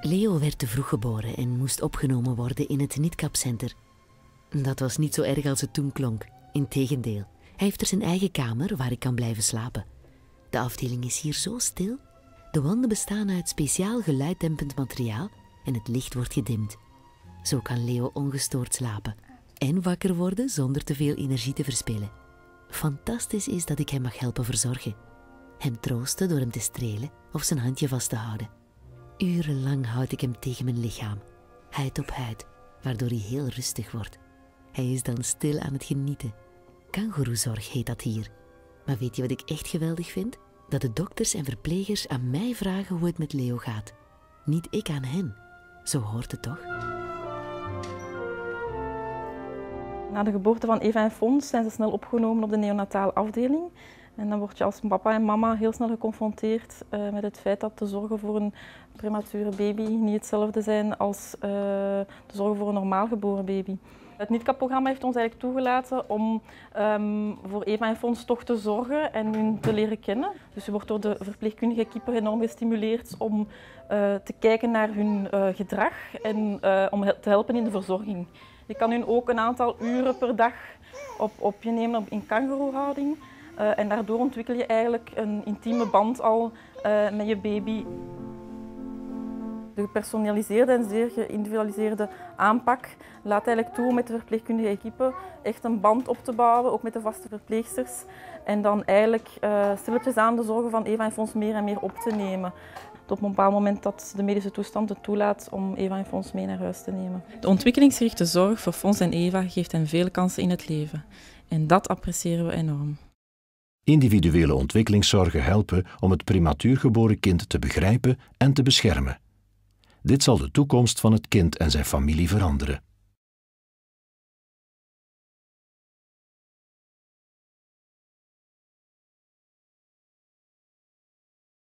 Leo werd te vroeg geboren en moest opgenomen worden in het Nitkapcenter. Dat was niet zo erg als het toen klonk. Integendeel, hij heeft er zijn eigen kamer waar ik kan blijven slapen. De afdeling is hier zo stil. De wanden bestaan uit speciaal geluiddempend materiaal en het licht wordt gedimd. Zo kan Leo ongestoord slapen en wakker worden zonder te veel energie te verspillen. Fantastisch is dat ik hem mag helpen verzorgen. Hem troosten door hem te strelen of zijn handje vast te houden. Urenlang houd ik hem tegen mijn lichaam, huid op huid, waardoor hij heel rustig wordt. Hij is dan stil aan het genieten. Kangoeroezorg heet dat hier. Maar weet je wat ik echt geweldig vind? Dat de dokters en verplegers aan mij vragen hoe het met Leo gaat. Niet ik aan hen. Zo hoort het toch? Na de geboorte van Eva en Fons zijn ze snel opgenomen op de neonatale afdeling. En dan word je als papa en mama heel snel geconfronteerd met het feit dat de zorgen voor een premature baby niet hetzelfde zijn als de zorgen voor een normaal geboren baby. Het NITCAP-programma heeft ons eigenlijk toegelaten om voor Eva en Fons toch te zorgen en hun te leren kennen. Dus je wordt door de verpleegkundige equipe enorm gestimuleerd om te kijken naar hun gedrag en om te helpen in de verzorging. Je kan hun ook een aantal uren per dag op je nemen in kangoeroehouding. En daardoor ontwikkel je eigenlijk een intieme band al met je baby. De gepersonaliseerde en zeer geïndividualiseerde aanpak laat eigenlijk toe om met de verpleegkundige equipe echt een band op te bouwen, ook met de vaste verpleegsters. En dan eigenlijk stilletjes aan de zorgen van Eva en Fons meer en meer op te nemen. Tot op een bepaald moment dat de medische toestand het toelaat om Eva en Fons mee naar huis te nemen. De ontwikkelingsgerichte zorg voor Fons en Eva geeft hen vele kansen in het leven. En dat appreciëren we enorm. Individuele ontwikkelingszorgen helpen om het prematuur geboren kind te begrijpen en te beschermen. Dit zal de toekomst van het kind en zijn familie veranderen.